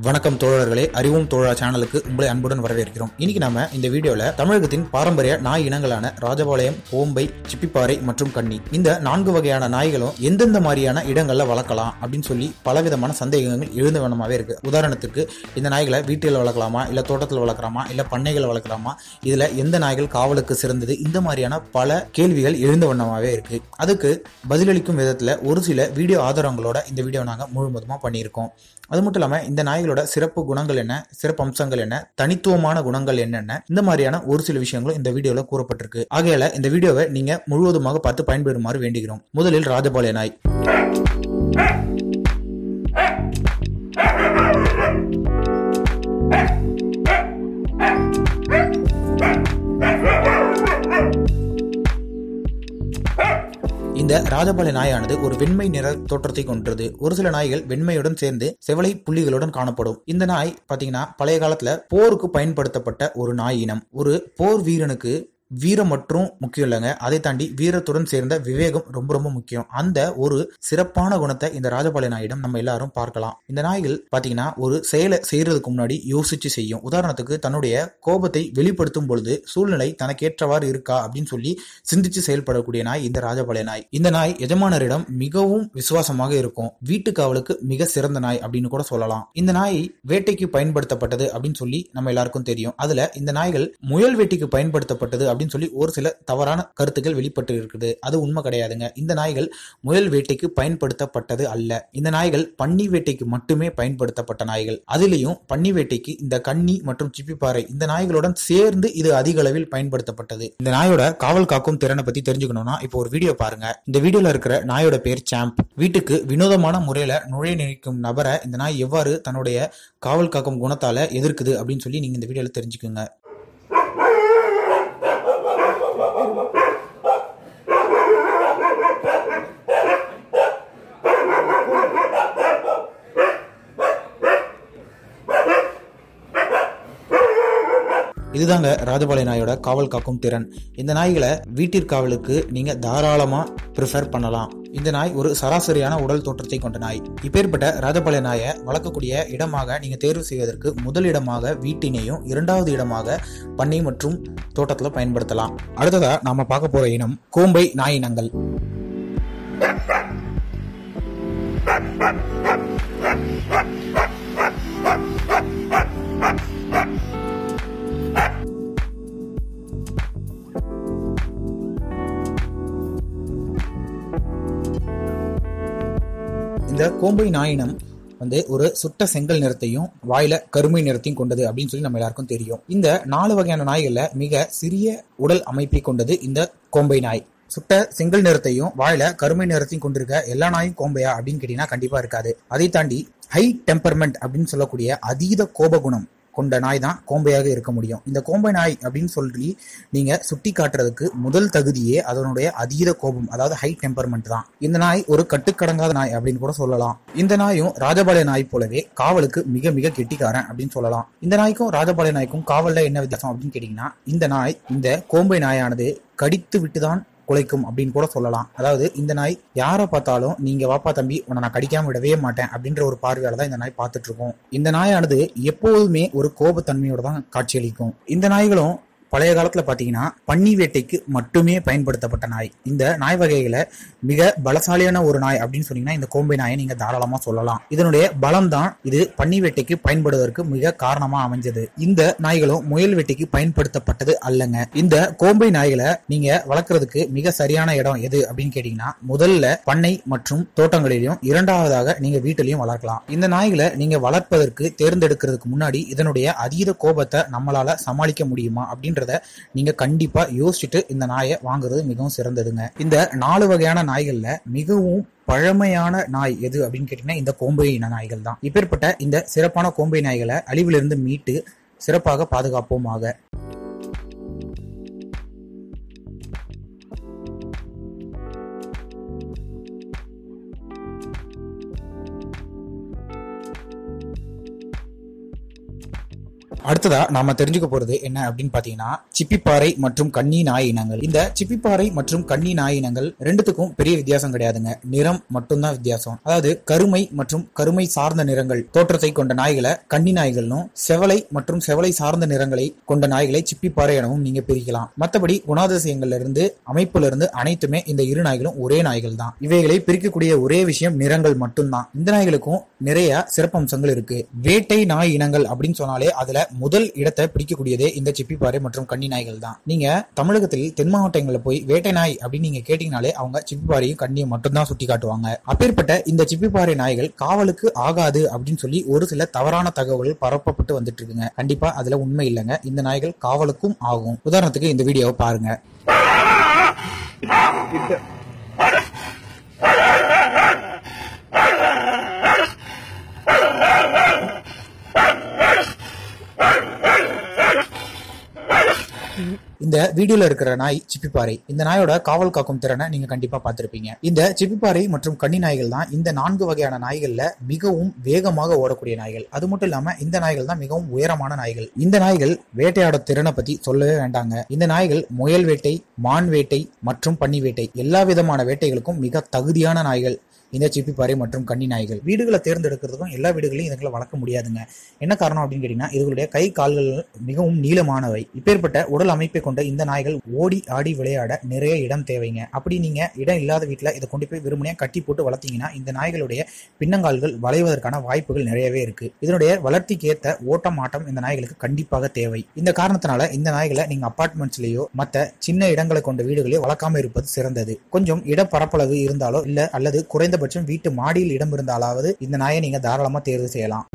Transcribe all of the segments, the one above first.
வணக்கம் தோழர்களே, அறிவும் தோழா சேனலுக்கு உங்களை அன்புடன் வரவேற்கிறோம். இன்னைக்கு நாம இந்த வீடியோல தமிழகத்தின் பாரம்பரிய நாய் இனங்களான ராஜபாளையம், கோம்பை, சிப்பிப்பாறை மற்றும் கன்னி இந்த 4 வகையான நாய்களும் எந்தெந்த மாதிரியான இடங்கள்ல வளர்க்கலாம் அப்படின்னு சொல்லி பலவிதமான சந்தேகங்கள் எழுந்த வண்ணமாவே இருக்கு. உதாரணத்துக்கு, இந்த நாய்களை வீட்டில் வளர்க்கலாமா, இல்ல தோட்டத்தில் வளர்க்கலாமா, இல்ல பண்ணைகள் வளர்க்கலாமா, இதுல எந்த நாய்கள் காவலுக்கு சிறந்தது, இந்த மாதிரியான பல கேள்விகள் எழுந்த வண்ணமாவே இருக்கு. அதுக்கு பதிலளிக்கும் விதத்துல ஒரு சில வீடியோ ஆதாரங்களோட இந்த வீடியோ நாங்க முழுவதுமா பண்ணியிருக்கோம். அது மட்டும் இல்லாம இந்த நாய்களோட சிறப்பு குணங்கள் என்ன, சிறப்பு அம்சங்கள் என்ன, தனித்துவமான குணங்கள் என்னென்ன, இந்த மாதிரியான ஒரு சில விஷயங்களும் இந்த வீடியோல கூறப்பட்டிருக்கு. ஆகையால இந்த வீடியோவை நீங்க முழுவதுமாக பார்த்து பயன்பெறுமாறு வேண்டுகிறோம். முதலில் ராஜபாளைய நாய். இந்த ராஜபாளைய நாயானது ஒரு வெண்மை நிற தோற்றத்தை கொண்டது. ஒரு சில நாய்கள் வெண்மையுடன் சேர்ந்து செவலை புள்ளிகளுடன் காணப்படும். இந்த நாய் பாத்தீங்கன்னா பழைய காலத்துல போருக்கு பயன்படுத்தப்பட்ட ஒரு நாய் இனம். ஒரு போர் வீரனுக்கு வீரம் மற்றும் முக்கியம் இல்லைங்க, அதை தாண்டி வீரத்துடன் சேர்ந்த விவேகம் ரொம்ப ரொம்ப முக்கியம். அந்த ஒரு சிறப்பான குணத்தை இந்த ராஜபாளைய நாயிடம் நம்ம எல்லாரும் பார்க்கலாம். இந்த நாய்கள் பாத்தீங்கன்னா ஒரு செயலை செய்யறதுக்கு முன்னாடி யோசிச்சு செய்யும். உதாரணத்துக்கு, தன்னுடைய கோபத்தை வெளிப்படுத்தும் பொழுது சூழ்நிலை தனக்கேற்றவாறு இருக்கா அப்படின்னு சொல்லி சிந்திச்சு செயல்படக்கூடிய நாய் இந்த ராஜபாளைய நாய். இந்த நாய் எஜமானரிடம் மிகவும் விசுவாசமாக இருக்கும். வீட்டு காவலுக்கு மிக சிறந்த நாய் அப்படின்னு கூட சொல்லலாம். இந்த நாய் வேட்டைக்கு பயன்படுத்தப்பட்டது அப்படின்னு சொல்லி நம்ம எல்லாருக்கும் தெரியும். அதுல இந்த நாய்கள் முயல் வேட்டைக்கு பயன்படுத்தப்பட்டது அப்படின்னு சொல்லி ஒரு சில தவறான கருத்துக்கள் வெளிப்பட்டு இருக்குது. அது உண்மை கிடையாதுங்க. இந்த நாய்கள் முயல் வேட்டைக்கு பயன்படுத்தப்பட்டது அல்ல. இந்த நாய்கள் பன்னி வேட்டைக்கு மட்டுமே பயன்படுத்தப்பட்ட நாய்கள். அதிலையும் பன்னி வேட்டைக்கு இந்த கன்னி மற்றும் சிப்பிப்பாறை இந்த நாய்களுடன் சேர்ந்து இது அதிக அளவில் பயன்படுத்தப்பட்டது. இந்த நாயோட காவல் காக்கும் திறனை பத்தி தெரிஞ்சுக்கணும்னா இப்போ ஒரு வீடியோ பாருங்க. இந்த வீடியோல இருக்கிற நாயோட பேர் சாம்ப். வீட்டுக்கு வினோதமான முறையில நுழைய நினைக்கும் நபரை இந்த நாய் எவ்வாறு தன்னுடைய காவல் காக்கும் குணத்தால எதிர்க்குது அப்படின்னு சொல்லி நீங்க இந்த வீடியோல தெரிஞ்சுக்குங்க. இதுதாங்க ராஜபாளைய நாயோட காவல் காக்கும் திறன். இந்த நாய்களை வீட்டிற்காவலுக்கு நீங்க தாராளமா ப்ரிஃபர் பண்ணலாம். இந்த நாய் ஒரு சராசரியான உடல் தோற்றத்தை கொண்ட நாய். இப்பேற்பட்ட ராஜபாளைய நாயை வளர்க்கக்கூடிய இடமாக நீங்க தேர்வு செய்வதற்கு முதல் இடமாக வீட்டினையும், இரண்டாவது இடமாக பண்ணை மற்றும் தோட்டத்துல பயன்படுத்தலாம். அடுத்ததா நாம பார்க்க போற இனம் கோம்பை நாய் இனங்கள். இந்த கோம்பை நாயினம் ஒரு சுட்ட செங்கல் நிறத்தையும் வாயில கருமை நிறத்தையும் கொண்டது அப்படின்னு சொல்லி நம்ம எல்லாருக்கும் தெரியும். இந்த 4 வகையான நாய்கள்ல மிக சிறிய உடல் அமைப்பை கொண்டது இந்த கோம்பை நாய். சுட்ட செங்கல் நிறத்தையும் வாயில கருமை நிறத்தையும் கொண்டிருக்க எல்லா நாயும் கோம்பையா அப்படின்னு கேட்டீங்கன்னா கண்டிப்பா இருக்காது. அதை தாண்டி ஹை டெம்பர்மெண்ட் அப்படின்னு சொல்லக்கூடிய அதீத கோபகுணம் கொண்ட நாய் தான் கோம்பையாக இருக்க முடியும். இந்த கோம்பை நாய் அப்படின்னு சொல்லி நீங்க சுட்டி காட்டுறதுக்கு முதல் தகுதியே அதனுடைய அதீத கோபம், அதாவது ஹை டெம்பர்மெண்ட் தான். இந்த நாய் ஒரு கட்டுக்கடங்காத நாய் அப்படின்னு கூட சொல்லலாம். இந்த நாயும் ராஜபாளைய நாய் போலவே காவலுக்கு மிக மிக கெட்டிக்காரன் அப்படின்னு சொல்லலாம். இந்த நாய்க்கும் ராஜபாளைய நாய்க்கும் காவல்ல என்ன வித்தியாசம் அப்படின்னு கேட்டீங்கன்னா, இந்த நாய் இந்த கோம்பை நாயானது கடித்து விட்டுதான் குலைக்கும் அப்படின்னு கூட சொல்லலாம். அதாவது இந்த நாய் யாரை பார்த்தாலும் நீங்க வாப்பா தம்பி, உன்னை நான் கடிக்காம விடவே மாட்டேன் அப்படின்ற ஒரு பார்வையால தான் இந்த நாய் பார்த்துட்டு இருக்கும். இந்த நாயானது எப்போதுமே ஒரு கோபத்தன்மையோட தான் காட்சியளிக்கும். இந்த நாய்களும் பழைய காலத்துல பாத்தீங்கன்னா பன்னி வேட்டைக்கு மட்டுமே பயன்படுத்தப்பட்ட நாய். இந்த நாய் வகைகளை மிக பலசாலியான ஒரு நாய் அப்படின்னு சொன்னீங்கன்னா இந்த கோம்பை நாயை நீங்க தாராளமா சொல்லலாம். இதனுடைய பலம் தான் இது பன்னி வேட்டைக்கு பயன்படுவதற்கு மிக காரணமா அமைஞ்சது. இந்த நாய்களும் முயல் வேட்டைக்கு பயன்படுத்தப்பட்டது அல்லங்க. இந்த கோம்பை நாய்களை நீங்க வளர்க்கறதுக்கு மிக சரியான இடம் எது அப்படின்னு கேட்டீங்கன்னா, முதல்ல பண்ணை மற்றும் தோட்டங்களிலும், இரண்டாவதாக நீங்க வீட்டிலையும் வளர்க்கலாம். இந்த நாய்களை நீங்க வளர்ப்பதற்கு தேர்ந்தெடுக்கிறதுக்கு முன்னாடி இதனுடைய அதீத கோபத்தை நம்மளால சமாளிக்க முடியுமா அப்படின்ற நீங்க கண்டிப்பா யோசிச்சுட்டு இந்த நாயை வாங்குறது மிகவும் சிறந்ததுங்க. இந்த 4 வகையான நாய்கள்ல மிகவும் பழமையான நாய் எது அப்படின்னு கேட்டீங்கன்னா இந்த கோம்பை இன நாய்கள் தான். இப்பேற்பட்ட இந்த சிறப்பான கோம்பை நாய்களை அழிவிலிருந்து மீட்டு சிறப்பாக பாதுகாப்போமாக. அடுத்ததா நாம தெரிஞ்சுக்க போறது என்ன அப்படின்னு பாத்தீங்கன்னா சிப்பிப்பாறை மற்றும் கன்னி நாய் இனங்கள். இந்த சிப்பிப்பாறை மற்றும் கன்னி நாய் இனங்கள் ரெண்டுத்துக்கும் பெரிய வித்தியாசம் கிடையாதுங்க. நிறம் மட்டும்தான் வித்தியாசம். அதாவது கருமை மற்றும் கருமை சார்ந்த நிறங்கள் தோற்றத்தை கொண்ட நாய்களை கன்னி நாய்களும், செவலை மற்றும் செவலை சார்ந்த நிறங்களை கொண்ட நாய்களை சிப்பிப்பாறை எனவும் நீங்க பிரிக்கலாம். மற்றபடி குணாதிசயங்கள்ல இருந்து அமைப்புல இருந்து அனைத்துமே இந்த இரு நாய்களும் ஒரே நாய்கள் தான். இவைகளை பிரிக்கக்கூடிய ஒரே விஷயம் நிறங்கள் மட்டும்தான். இந்த நாய்களுக்கும் நிறைய சிறப்பம்சங்கள் இருக்கு. வேட்டை நாய் இனங்கள் அப்படின்னு சொன்னாலே அதுல முதல் இடத்தை பிடிக்கக்கூடியதே இந்த சிப்பிப்பாறை மற்றும் கன்னி நாய்கள் தான். நீங்க தமிழகத்தில் தென் மாவட்டங்களில் போய் வேட்டை நாய் அப்படின்னு நீங்க கேட்டீங்கனாலே அவங்க சிப்பிப்பாறையும் கண்ணியும் மட்டும்தான் சுட்டி காட்டுவாங்க. அப்பேற்பட்ட இந்த சிப்பிப்பாறை நாய்கள் காவலுக்கு ஆகாது அப்படின்னு சொல்லி ஒரு சில தவறான தகவல்கள் பரப்பப்பட்டு வந்துட்டு இருக்குங்க. கண்டிப்பா அதுல உண்மை இல்லைங்க. இந்த நாய்கள் காவலுக்கும் ஆகும். உதாரணத்துக்கு இந்த வீடியோவை பாருங்க. இந்த வீடியோல இருக்கிற நாய் சிப்பிப்பாறை. இந்த நாயோட காவல் காக்கும் திறனை நீங்க கண்டிப்பா பார்த்திருப்பீங்க. இந்த சிப்பிப்பாறை மற்றும் கன்னி நாய்கள் தான் இந்த 4 வகையான நாய்கள்ல மிகவும் வேகமாக ஓடக்கூடிய நாய்கள். அது மட்டும் இல்லாம இந்த நாய்கள் தான் மிகவும் உயரமான நாய்கள். இந்த நாய்கள் வேட்டையாட திறனை பத்தி சொல்லவே வேண்டாங்க. இந்த நாய்கள் முயல் வேட்டை, மான் வேட்டை மற்றும் பன்னி வேட்டை எல்லா விதமான வேட்டைகளுக்கும் மிக தகுதியான நாய்கள் இந்த சிப்பிப்பாறை மற்றும் கன்னி நாய்கள். வீடுகளை தேர்ந்தெடுக்கிறதுக்கும் எல்லா வீடுகளையும் இதுகளை வளர்க்க முடியாதுங்க. என்ன காரணம் அப்படின்னு கேட்டீங்கன்னா இதுகளுடைய கை கால்கள் மிகவும் நீளமானவை. இப்பேற்பட்ட உடல் அமைப்பை கொண்ட இந்த நாய்கள் ஓடி ஆடி விளையாட நிறைய இடம் தேவைங்க. அப்படி நீங்க இடம் இல்லாத வீட்டுல இதை கொண்டு போய் வெறுமனையா கட்டி போட்டு வளர்த்தீங்கன்னா இந்த நாய்களுடைய பின்னங்கால்கள் வளைவதற்கான வாய்ப்புகள் நிறையவே இருக்கு. இதனுடைய வளர்த்திக்கு ஏற்ற ஓட்டம் ஆட்டம் இந்த நாய்களுக்கு கண்டிப்பாக தேவை. இந்த காரணத்தினால இந்த நாய்களை நீங்க அபார்ட்மெண்ட்ஸ்லயோ மற்ற சின்ன இடங்களை கொண்ட வீடுகளே வளர்க்காம இருப்பது சிறந்தது. கொஞ்சம் இட பரப்பளவு இருந்தாலோ இல்ல அல்லது குறைந்த வீட்டு மாடியில் இடம் இருந்தாலாவது இந்த நாயை நீங்க தாராளமா தேர்வு செய்யலாம்.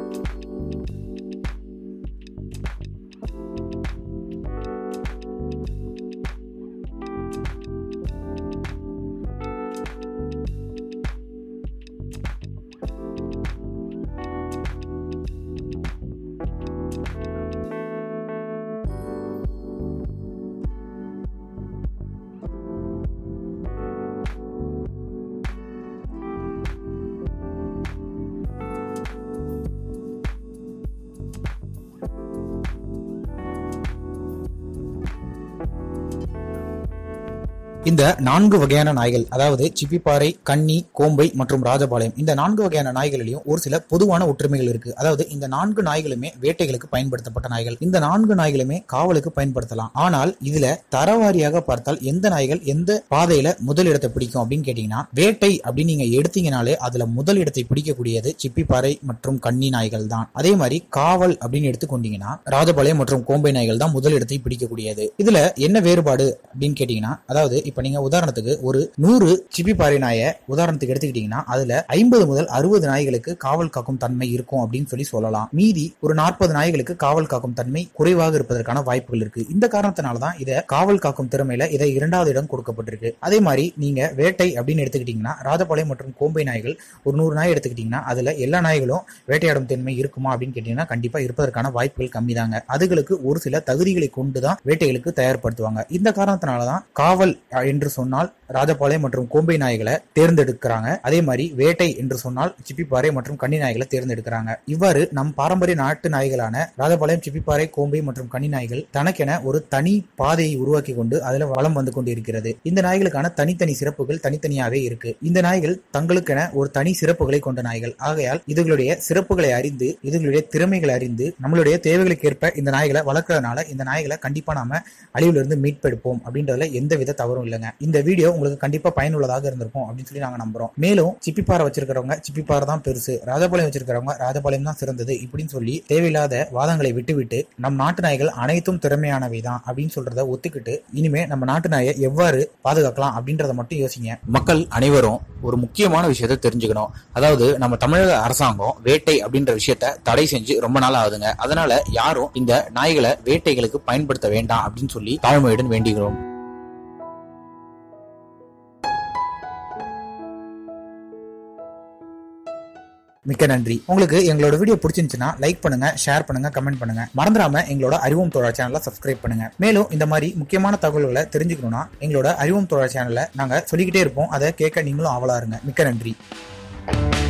இந்த 4 வகையான நாய்கள், அதாவது சிப்பிப்பாறை, கன்னி, கோம்பை மற்றும் ராஜபாளையம், இந்த 4 வகையான நாய்களிலும் ஒரு சில பொதுவான ஒற்றுமைகள் இருக்கு. அதாவது இந்த 4 நாய்களுமே வேட்டைகளுக்கு பயன்படுத்தப்பட்ட நாய்கள். இந்த 4 நாய்களுமே காவலுக்கு பயன்படுத்தலாம். ஆனால் இதுல தரவாரியாக பார்த்தால் எந்த நாய்கள் எந்த பாதையில முதல் இடத்தை பிடிக்கும் அப்படின்னு கேட்டீங்கன்னா, வேட்டை அப்படின்னு நீங்க எடுத்தீங்கனாலே அதுல முதல் இடத்தை பிடிக்கக்கூடியது சிப்பிப்பாறை மற்றும் கன்னி நாய்கள் தான். அதே மாதிரி காவல் அப்படின்னு எடுத்துக்கொண்டீங்கன்னா ராஜபாளையம் மற்றும் கோம்பை நாய்கள் தான் முதல் இடத்தை பிடிக்கக்கூடியது. இதுல என்ன வேறுபாடு அப்படின்னு கேட்டீங்கன்னா, அதாவது இப்ப நீங்க உதாரணத்துக்கு ஒரு 100 சிப்பிப்பாறை நாயை உதாரணத்துக்கு எடுத்துக்கிட்டீங்கன்னா அதுல 50 முதல் 60 நாய்களுக்கு காவல் காக்கும் தன்மை இருக்கும் அப்படின்னு சொல்லலாம். மீதி ஒரு 40 நாய்களுக்கு காவல் காக்கும் தன்மை குறைவாக இருப்பதற்கான வாய்ப்புகள் இருக்கு. இந்த காரணத்தினாலதான் இதை காவல் காக்கும் திறமையில இதை 2வது இடம் கொடுக்கப்பட்டிருக்கு. அதே மாதிரி நீங்க வேட்டை அப்படின்னு எடுத்துக்கிட்டீங்கன்னா ராஜபாளையம் மற்றும் கோம்பை நாய்கள் ஒரு 100 நாய் எடுத்துக்கிட்டீங்கன்னா அதுல எல்லா நாய்களும் வேட்டையாடும் தன்மை இருக்குமா அப்படின்னு கேட்டீங்கன்னா கண்டிப்பா இருப்பதற்கான வாய்ப்புகள் கம்மி தாங்க. அதுகளுக்கு ஒரு சில தகுதிகளை கொண்டுதான் வேட்டைகளுக்கு தயார்படுத்துவாங்க. இந்த காரணத்தினாலதான் காவல் என்று சொன்னால் ராஜபாளையம் மற்றும் கோம்பை நாய்களை தேர்ந்தெடுக்கிறாங்க. அதே மாதிரி வேட்டை என்று சொன்னால் சிப்பிப்பாறை மற்றும் கன்னி நாய்களை தேர்ந்தெடுக்கிறாங்க. இவ்வாறு நம் பாரம்பரிய நாட்டு நாய்களான ராஜபாளையம், சிப்பிப்பாறை, கோம்பை மற்றும் கன்னி நாய்கள் தனக்கென ஒரு தனி பாதையை உருவாக்கி கொண்டு அதுல வலம் வந்து கொண்டு இருக்கிறது. இந்த நாய்களுக்கான தனித்தனி சிறப்புகள் தனித்தனியாவே இருக்கு. இந்த நாய்கள் தங்களுக்கென ஒரு தனி சிறப்புகளை கொண்ட நாய்கள். ஆகையால் இதுகளுடைய சிறப்புகளை அறிந்து இதுகளுடைய திறமைகளை அறிந்து நம்மளுடைய தேவைகளுக்கு ஏற்ப இந்த நாய்களை வளர்க்கறதுனால இந்த நாய்களை கண்டிப்பா நாம அழிவுல இருந்து மீட்பெடுப்போம் அப்படின்றதுல எந்தவித தவறும் இல்லைங்க. இந்த வீடியோ உங்களுக்கு கண்டிப்பா பயனுள்ளதாக இருந்திருக்கும் அப்படின்னு சொல்லி நாங்க நம்புறோம். மேலும் சிப்பிப்பாறை வச்சிருக்கிறவங்க சிப்பிப்பாறை தான் பெருசு, ராஜபாளையம் வச்சிருக்கிறவங்க ராஜபாளையம் தான் சிறந்தது இப்படின்னு சொல்லி தேவையில்லாத வாதங்களை விட்டுவிட்டு நம் நாட்டு நாய்கள் அனைத்தும் திறமையானவை தான் அப்படின்னு சொல்றத ஒத்துக்கிட்டு இனிமே நம்ம நாட்டு நாயை எவ்வாறு பாதுகாக்கலாம் அப்படின்றத மட்டும் யோசிங்க. மக்கள் அனைவரும் ஒரு முக்கியமான விஷயத்தை தெரிஞ்சுக்கணும். அதாவது நம்ம தமிழக அரசாங்கம் வேட்டை அப்படின்ற விஷயத்த தடை செஞ்சு ரொம்ப நாள் ஆகுதுங்க. அதனால யாரும் இந்த நாய்களை வேட்டைகளுக்கு பயன்படுத்த வேண்டாம் அப்படின்னு சொல்லி தாழ்மையுடன் வேண்டுகிறோம். மிக்க நன்றி. உங்களுக்கு எங்களோட வீடியோ பிடிச்சிருந்துச்சுன்னா லைக் பண்ணுங்க, ஷேர் பண்ணுங்க, கமெண்ட் பண்ணுங்க. மறந்துடாம எங்களோட அறிவோம் தோழர் சேனலை சப்ஸ்கிரைப் பண்ணுங்க. மேலும் இந்த மாதிரி முக்கியமான தகவல்களை தெரிஞ்சுக்கணும்னா எங்களோட அறிவோம் தோழர் சேனலை நாங்க சொல்லிக்கிட்டே இருப்போம். அதை கேட்க நீங்களும் ஆவலா இருங்க. மிக்க நன்றி.